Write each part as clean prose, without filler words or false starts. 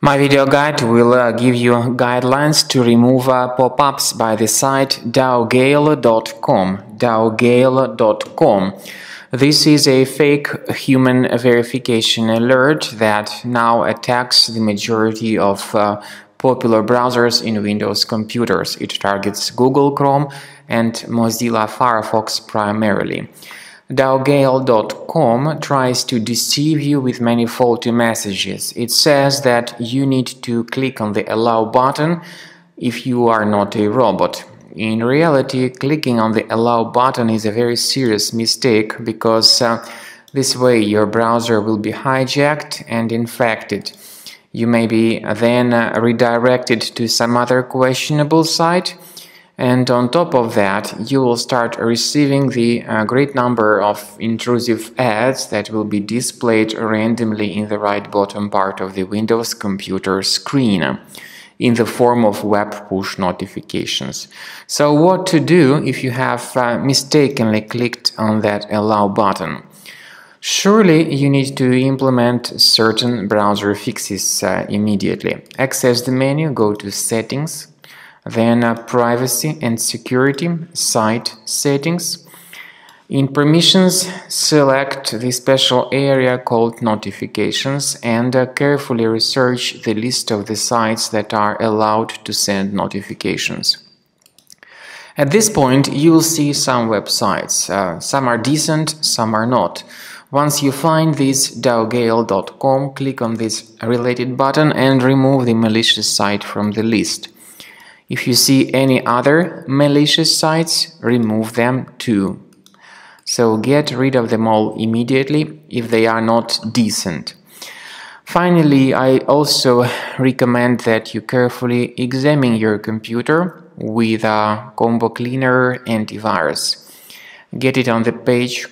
My video guide will give you guidelines to remove pop-ups by the site dowgale.com. dowgale.com. This is a fake human verification alert that now attacks the majority of popular browsers in Windows computers. It targets Google Chrome and Mozilla Firefox primarily. Dowgale.com tries to deceive you with many faulty messages. It says that you need to click on the Allow button if you are not a robot. In reality, clicking on the Allow button is a very serious mistake because this way your browser will be hijacked and infected. You may be then redirected to some other questionable site. And on top of that, you will start receiving the great number of intrusive ads that will be displayed randomly in the right bottom part of the Windows computer screen in the form of web push notifications. So what to do if you have mistakenly clicked on that Allow button? Surely you need to implement certain browser fixes immediately. Access the menu, go to Settings, then Privacy and Security, Site Settings. In Permissions, select the special area called Notifications and carefully research the list of the sites that are allowed to send notifications. At this point, you will see some websites. Some are decent, some are not. Once you find this dowgale.com, click on this related button and remove the malicious site from the list. If you see any other malicious sites, remove them too. So get rid of them all immediately if they are not decent. Finally, I also recommend that you carefully examine your computer with Combo Cleaner antivirus. Get it on the page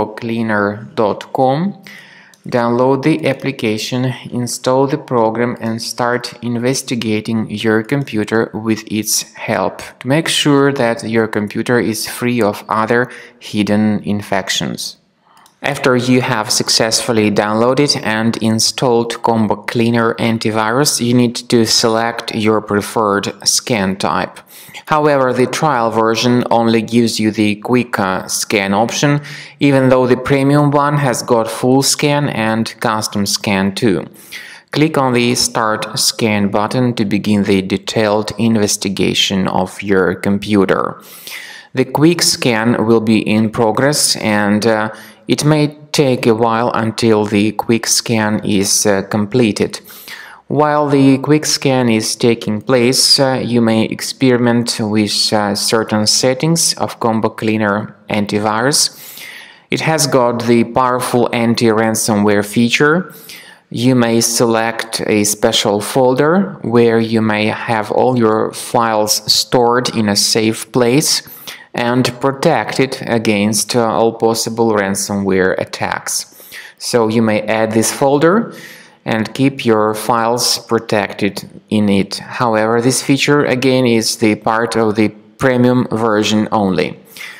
combocleaner.com. Download the application, install the program and start investigating your computer with its help to make sure that your computer is free of other hidden infections. After you have successfully downloaded and installed Combo Cleaner antivirus, you need to select your preferred scan type. However, the trial version only gives you the quick scan option, even though the premium one has got full scan and custom scan too. Click on the Start Scan button to begin the detailed investigation of your computer. The quick scan will be in progress and it may take a while until the quick scan is completed. While the quick scan is taking place, you may experiment with certain settings of Combo Cleaner antivirus. It has got the powerful anti-ransomware feature. You may select a special folder where you may have all your files stored in a safe place and protected against all possible ransomware attacks. So you may add this folder and keep your files protected in it. However, this feature again is the part of the premium version only.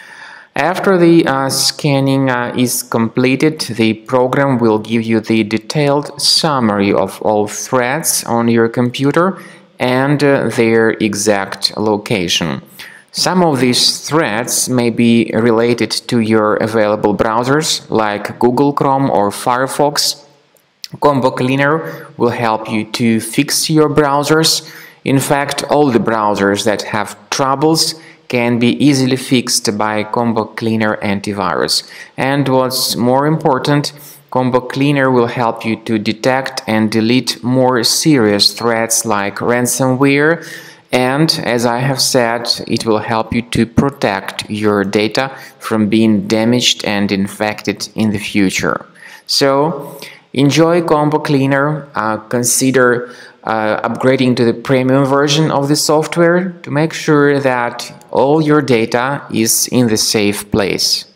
After the scanning is completed, the program will give you the detailed summary of all threats on your computer and their exact location. Some of these threats may be related to your available browsers like Google Chrome or Firefox. Combo Cleaner will help you to fix your browsers. In fact, all the browsers that have troubles can be easily fixed by Combo Cleaner antivirus. And what's more important, Combo Cleaner will help you to detect and delete more serious threats like ransomware. And as I have said, it will help you to protect your data from being damaged and infected in the future. So, enjoy Combo Cleaner. Consider upgrading to the premium version of the software to make sure that all your data is in the safe place.